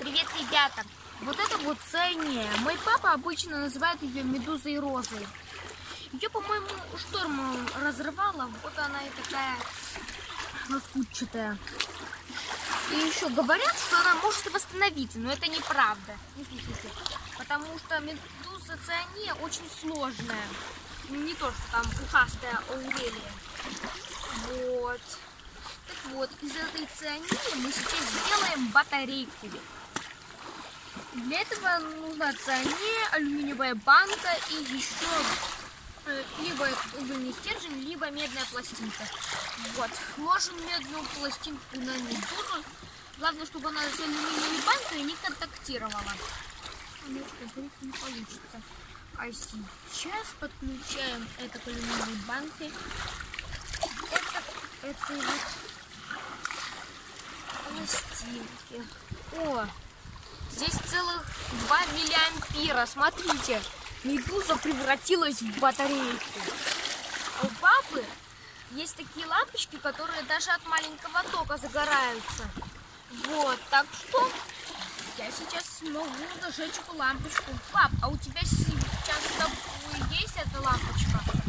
Привет, ребята! Вот это вот циания. Мой папа обычно называет ее медузой розой. Ее, по-моему, штормом разрывала. Вот она и такая раскутчатая. И еще говорят, что она может восстановиться, но это неправда. Не слушайте. Потому что медуза циания очень сложная. Не то, что там ушастая Аурелия. Вот. Так вот, из этой циании мы сейчас сделаем батарейку. Для этого нужна циания, алюминиевая банка и еще либо угольный стержень, либо медная пластинка. Вот, ложим медную пластинку на медузу. Главное, чтобы она с алюминиевой банкой не контактировала. Не получится. А сейчас подключаем это к алюминиевой банке. Это вот пластинки. О, здесь целых 2 миллиампера. Смотрите, медуза превратилась в батарейку. У папы есть такие лампочки, которые даже от маленького тока загораются. Вот, так что я сейчас могу зажечь эту лампочку. Пап, а у тебя сейчас с тобой есть эта лампочка?